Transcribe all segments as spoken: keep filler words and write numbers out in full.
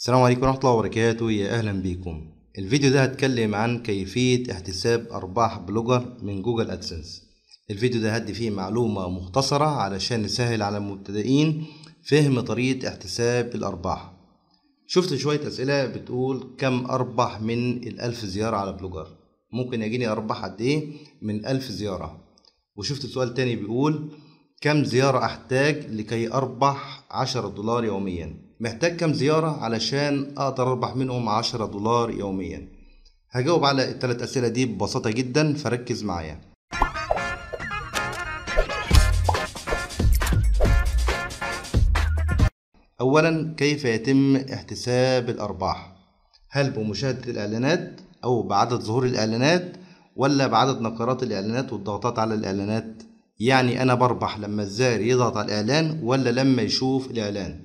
السلام عليكم ورحمة الله وبركاته، يا أهلا بيكم. الفيديو ده هتكلم عن كيفية احتساب أرباح بلوجر من جوجل أدسنس. الفيديو ده هدي فيه معلومة مختصرة علشان نسهل على المبتدئين فهم طريقة احتساب الأرباح. شفت شوية أسئلة بتقول كم أربح من الألف زيارة على بلوجر؟ ممكن يجيني أرباح قد إيه من ألف زيارة؟ وشفت سؤال تاني بيقول كم زيارة أحتاج لكي أربح عشرة دولار يوميا؟ محتاج كم زيارة علشان أقدر أربح منهم عشرة دولار يوميا؟ هجاوب على الثلاث أسئلة دي ببساطة جدا، فركز معايا. أولا، كيف يتم احتساب الأرباح؟ هل بمشاهدة الإعلانات أو بعدد ظهور الإعلانات ولا بعدد نقرات الإعلانات والضغطات على الإعلانات؟ يعني أنا بربح لما الزائر يضغط على الإعلان ولا لما يشوف الإعلان؟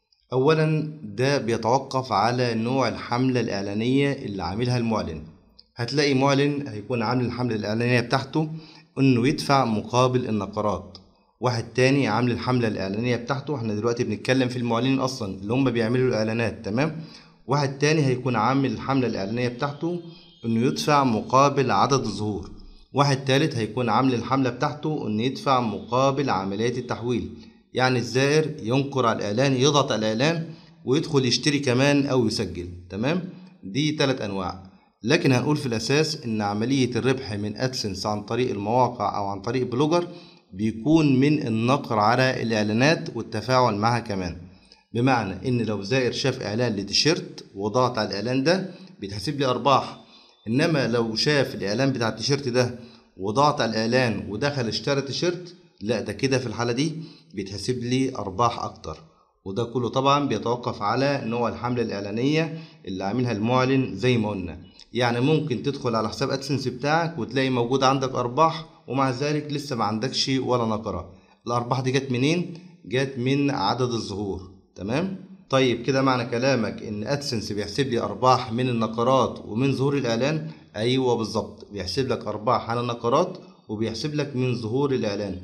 أولا، ده بيتوقف على نوع الحملة الإعلانية اللي عاملها المعلن. هتلاقي معلن هيكون عامل الحملة الإعلانية بتاعته إنه يدفع مقابل النقرات، واحد تاني عامل الحملة الإعلانية بتاعته، احنا دلوقتي بنتكلم في المعلنين أصلا اللي هم بيعملوا الإعلانات، تمام؟ واحد تاني هيكون عامل الحملة الإعلانية بتاعته إنه يدفع مقابل عدد الظهور، واحد تالت هيكون عامل الحملة بتاعته إنه يدفع مقابل عمليات التحويل، يعني الزائر ينقر على الإعلان، يضغط على الإعلان ويدخل يشتري كمان أو يسجل، تمام؟ دي تلات أنواع. لكن هنقول في الأساس إن عملية الربح من أدسنس عن طريق المواقع أو عن طريق بلوجر بيكون من النقر على الإعلانات والتفاعل معها كمان. بمعنى إن لو زائر شاف إعلان لتيشيرت وضغط على الإعلان ده بيتحسب لي أرباح، إنما لو شاف الإعلان بتاع التيشيرت ده وضغط على الإعلان ودخل اشترى تيشيرت، لا ده كده في الحالة دي بيتحسب لي أرباح أكتر. وده كله طبعا بيتوقف على نوع الحملة الإعلانية اللي عاملها المعلن زي ما قلنا. يعني ممكن تدخل على حساب أدسنس بتاعك وتلاقي موجود عندك أرباح ومع ذلك لسه ما عندكش ولا نقرة. الأرباح دي جت منين؟ جت من عدد الظهور، تمام؟ طيب كده معنى كلامك إن أدسنس بيحسب لي أرباح من النقرات ومن ظهور الإعلان؟ أيوه بالظبط، بيحسب لك أرباح على النقرات وبيحسب لك من ظهور الإعلان،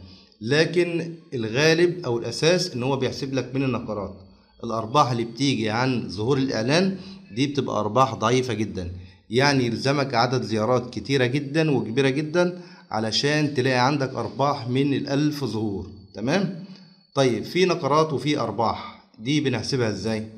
لكن الغالب أو الأساس إن هو بيحسب لك من النقرات. الأرباح اللي بتيجي عن ظهور الإعلان دي بتبقى أرباح ضعيفة جدا، يعني يلزمك عدد زيارات كتيرة جدا وكبيرة جدا علشان تلاقي عندك أرباح من الألف ظهور، تمام؟ طيب في نقرات وفي أرباح، دي بنحسبها إزاي؟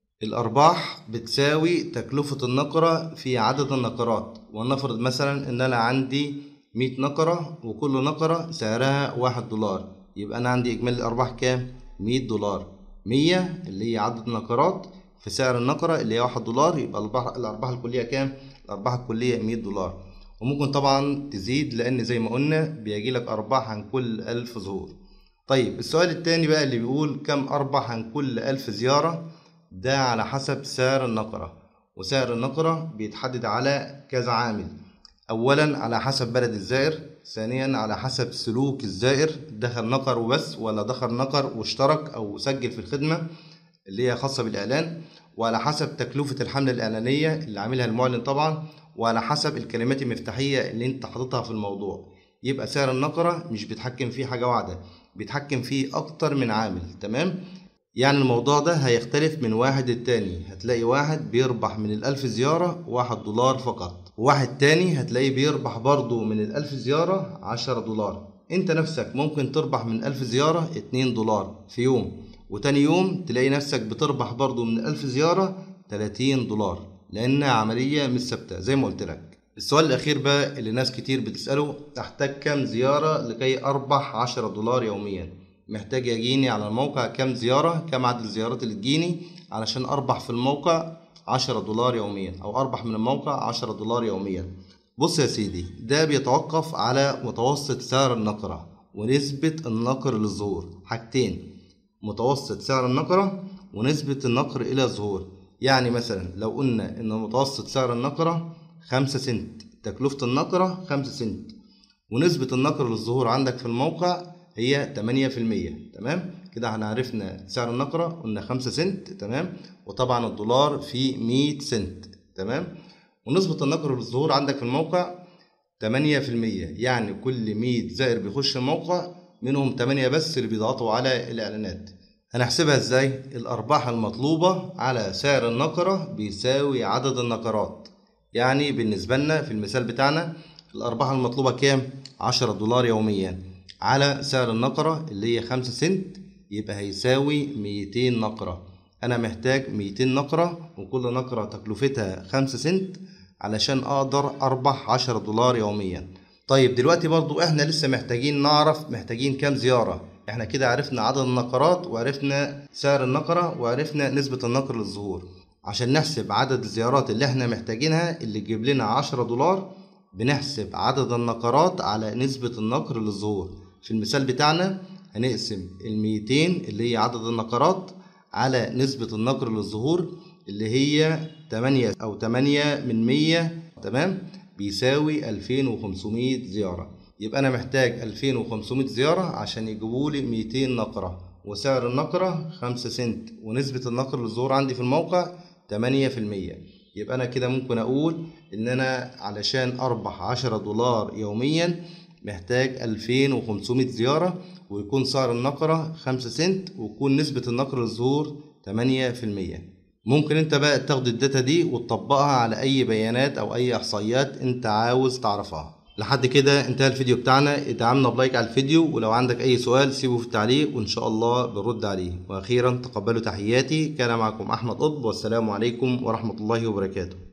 الأرباح بتساوي تكلفة النقرة في عدد النقرات، ونفرض مثلا إن أنا عندي مية نقرة وكل نقرة سعرها واحد دولار، يبقى أنا عندي إجمالي الأرباح كام؟ مية دولار. مية اللي هي عدد النقرات في سعر النقرة اللي هي واحد دولار، يبقى الأرباح الكلية كام؟ الأرباح الكلية مية دولار. وممكن طبعا تزيد لأن زي ما قلنا بيجيلك أرباح عن كل ألف ظهور. طيب السؤال التاني بقى اللي بيقول كم أربح عن كل ألف زيارة؟ ده على حسب سعر النقرة، وسعر النقرة بيتحدد على كذا عامل. أولا على حسب بلد الزائر، ثانيا على حسب سلوك الزائر، دخل نقر وبس ولا دخل نقر واشترك أو سجل في الخدمة اللي هي خاصة بالإعلان، وعلى حسب تكلفة الحملة الإعلانية اللي عاملها المعلن طبعا، وعلى حسب الكلمات المفتاحية اللي انت حاططها في الموضوع. يبقى سعر النقرة مش بيتحكم فيه حاجة واحدة، بيتحكم فيه أكتر من عامل، تمام؟ يعني الموضوع ده هيختلف من واحد للتاني، هتلاقي واحد بيربح من الألف زيارة واحد دولار فقط، وواحد تاني هتلاقيه بيربح برضو من الألف زيارة عشرة دولار. انت نفسك ممكن تربح من ألف زيارة اتنين دولار في يوم، وتاني يوم تلاقي نفسك بتربح برضو من ألف زيارة تلاتين دولار، لأنها عملية مش ثابتة زي ما قلت لك. السؤال الأخير بقى اللي ناس كتير بتسأله، أحتاج كام زيارة لكي أربح عشرة دولار يوميا؟ محتاج يجيني على الموقع كام زيارة، كام عدد الزيارات اللي تجيني علشان أربح في الموقع عشرة دولار يوميا، أو أربح من الموقع عشرة دولار يوميا؟ بص يا سيدي، ده بيتوقف على متوسط سعر النقرة ونسبة النقر للظهور، حاجتين، متوسط سعر النقرة ونسبة النقر إلى الظهور. يعني مثلا لو قلنا إن متوسط سعر النقرة خمسة سنت، تكلفة النقرة خمسة سنت، ونسبة النقر للظهور عندك في الموقع هي تمانية في المية، تمام؟ كده احنا عرفنا سعر النقرة، قلنا خمسة سنت، تمام؟ وطبعا الدولار في مية سنت، تمام؟ ونسبة النقر للظهور عندك في الموقع تمانية في المية، يعني كل مية زائر بيخش الموقع منهم تمانية بس اللي بيضغطوا على الإعلانات. هنحسبها ازاي؟ الارباح المطلوبة على سعر النقرة بيساوي عدد النقرات. يعني بالنسبة لنا في المثال بتاعنا الارباح المطلوبة كام؟ عشرة دولار يوميا على سعر النقرة اللي هي خمسة سنت، يبقى هيساوي ميتين نقرة. انا محتاج ميتين نقرة وكل نقرة تكلفتها خمسة سنت علشان اقدر اربح عشرة دولار يوميا. طيب دلوقتي برضو احنا لسه محتاجين نعرف محتاجين كام زيارة. احنا كده عرفنا عدد النقرات وعرفنا سعر النقرة وعرفنا نسبة النقر للظهور. عشان نحسب عدد الزيارات اللي احنا محتاجينها اللي تجيب لنا عشرة دولار، بنحسب عدد النقرات على نسبة النقر للظهور. في المثال بتاعنا هنقسم الميتين اللي هي عدد النقرات على نسبة النقر للظهور اللي هي تمانية أو تمانية من مية، تمام، بيساوي ألفين وخمسمية زيارة. يبقى أنا محتاج ألفين وخمسمية زيارة عشان يجيبولي ميتين نقرة، وسعر النقرة خمسة سنت، ونسبة النقر للظهور عندي في الموقع تمانية في المية. يبقى أنا كده ممكن أقول إن أنا علشان أربح عشرة دولار يوميا محتاج ألفين وخمسمية زيارة، ويكون سعر النقرة خمسة سنت، ويكون نسبة النقر للظهور تمانية في المية. ممكن انت بقى تاخد الداتا دي وتطبقها على اي بيانات او اي احصائيات انت عاوز تعرفها. لحد كده انتهى الفيديو بتاعنا. ادعمنا بلايك على الفيديو، ولو عندك اي سؤال سيبه في التعليق وان شاء الله بنرد عليه. واخيرا تقبلوا تحياتي، كان معكم احمد قطب، والسلام عليكم ورحمة الله وبركاته.